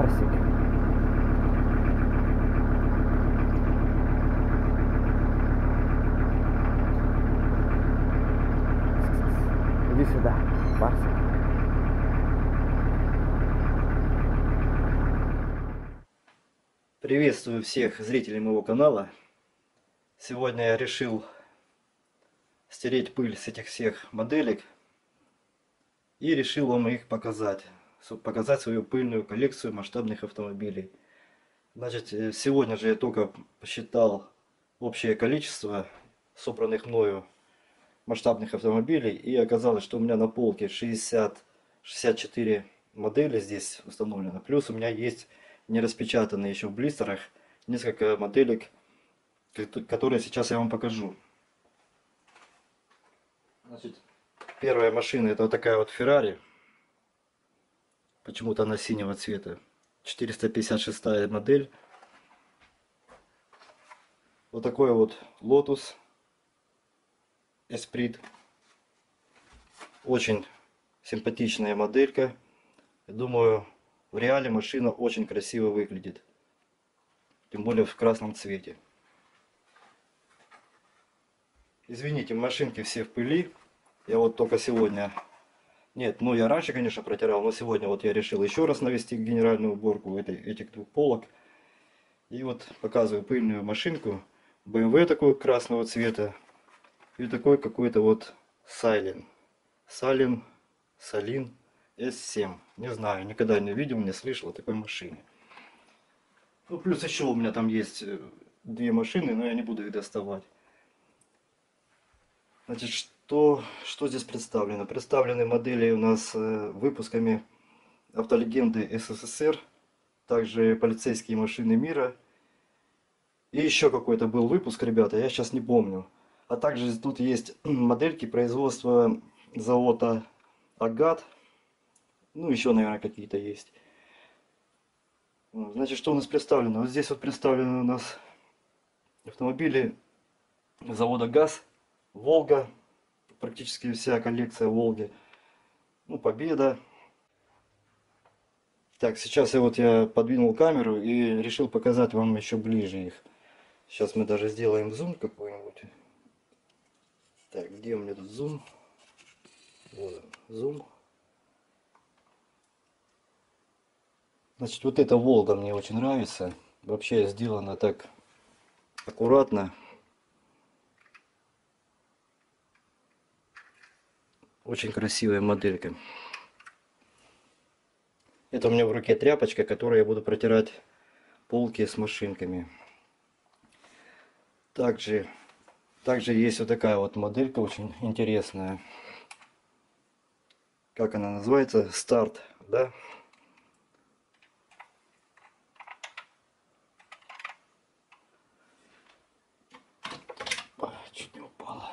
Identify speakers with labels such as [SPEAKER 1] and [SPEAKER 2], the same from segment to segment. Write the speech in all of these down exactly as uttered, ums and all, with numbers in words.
[SPEAKER 1] Барсик. Иди сюда, Барсик.
[SPEAKER 2] Приветствую всех зрителей моего канала. Сегодня я решил стереть пыль с этих всех моделек и решил вам их показать. Показать свою пыльную коллекцию масштабных автомобилей. Значит, сегодня же я только посчитал общее количество собранных мною масштабных автомобилей, и оказалось, что у меня на полке шестьдесят-шестьдесят четыре модели здесь установлено. Плюс у меня есть не распечатанные еще в блистерах несколько моделек, которые сейчас я вам покажу. Значит, первая машина — это вот такая вот Ferrari. Почему-то она синего цвета. четыреста пятьдесят шестая модель. Вот такой вот Lotus Esprit. Очень симпатичная моделька. Я думаю, в реале машина очень красиво выглядит. Тем более в красном цвете. Извините, машинки все в пыли. Я вот только сегодня... Нет, ну я раньше, конечно, протирал, но сегодня вот я решил еще раз навести генеральную уборку этой, этих двух полок. И вот показываю пыльную машинку. бэ эм вэ такой красного цвета. И такой какой-то вот Сайлен. Салин, Салин эс семь. Не знаю, никогда не видел, не слышал о такой машине. Ну, плюс еще у меня там есть две машины, но я не буду их доставать. Значит, что, что здесь представлено? Представлены модели у нас э, выпусками автолегенды эс эс эс эр, также полицейские машины мира. И еще какой-то был выпуск, ребята, я сейчас не помню. А также тут есть модельки производства завода Агат. Ну, еще, наверное, какие-то есть. Значит, что у нас представлено? Вот здесь вот представлены у нас автомобили завода ГАЗ. Волга, практически вся коллекция Волги. Ну, Победа. Так, сейчас я вот я подвинул камеру и решил показать вам еще ближе их. Сейчас мы даже сделаем зум какой-нибудь. Так, где у меня тут зум? Вот он, зум. Значит, вот эта Волга мне очень нравится. Вообще сделана так аккуратно. Очень красивая моделька. Это у меня в руке тряпочка, которой я буду протирать полки с машинками. Также, также есть вот такая вот моделька очень интересная. Как она называется? Старт, да? Чуть не упала.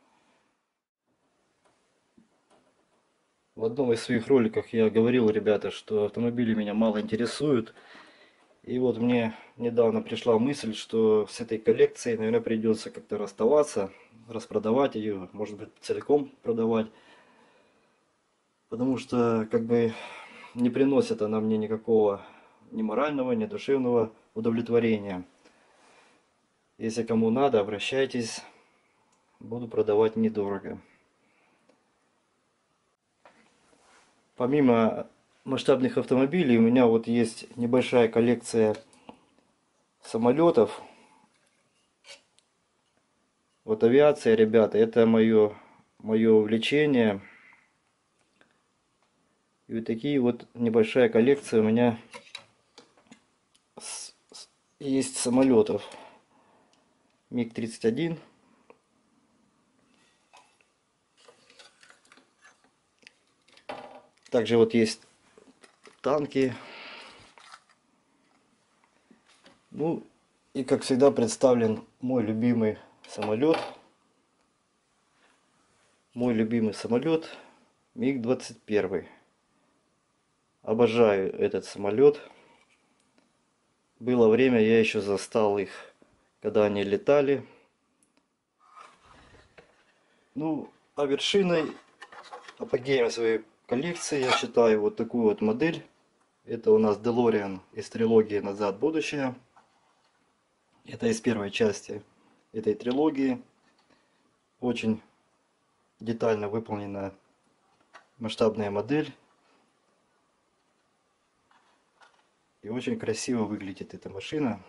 [SPEAKER 2] В одном из своих роликов я говорил, ребята, что автомобили меня мало интересуют. И вот мне недавно пришла мысль, что с этой коллекцией, наверное, придется как-то расставаться, распродавать ее, может быть, целиком продавать. Потому что, как бы, не приносит она мне никакого ни морального, ни душевного удовлетворения. Если кому надо, обращайтесь. Буду продавать недорого. Помимо масштабных автомобилей, у меня вот есть небольшая коллекция самолетов. Вот авиация, ребята, это мое, мое увлечение. И вот такие вот небольшая коллекция у меня есть самолетов. миг тридцать один. Также вот есть танки. Ну и как всегда представлен мой любимый самолет. Мой любимый самолет миг двадцать один. Обожаю этот самолет. Было время, я еще застал их, когда они летали. Ну, а вершиной, апогеем своей коллекции я считаю вот такую вот модель Это у нас DeLorean из трилогии «Назад в будущее». Это из первой части этой трилогии. Очень детально выполнена масштабная модель. И очень красиво выглядит эта машина.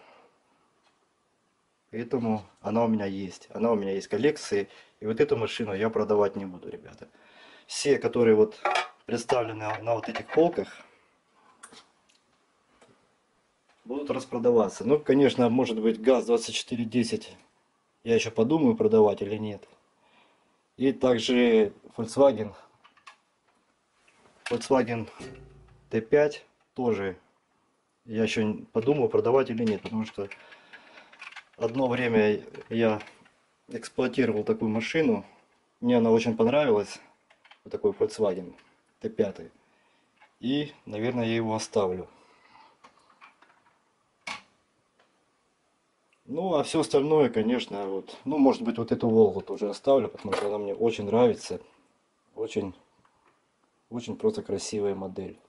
[SPEAKER 2] Поэтому она у меня есть. Она у меня есть в коллекции. И вот эту машину я продавать не буду, ребята. Все, которые вот представлены на вот этих полках, будут распродаваться. Ну, конечно, может быть, ГАЗ двадцать четыре десять я еще подумаю, продавать или нет. И также Volkswagen. Volkswagen Т пять тоже я еще подумаю, продавать или нет. Потому что одно время я эксплуатировал такую машину. Мне она очень понравилась. Вот такой Volkswagen Т пять. И, наверное, я его оставлю. Ну, а все остальное, конечно, вот, ну, может быть, вот эту Волгу тоже оставлю, потому что она мне очень нравится. Очень, очень просто красивая модель.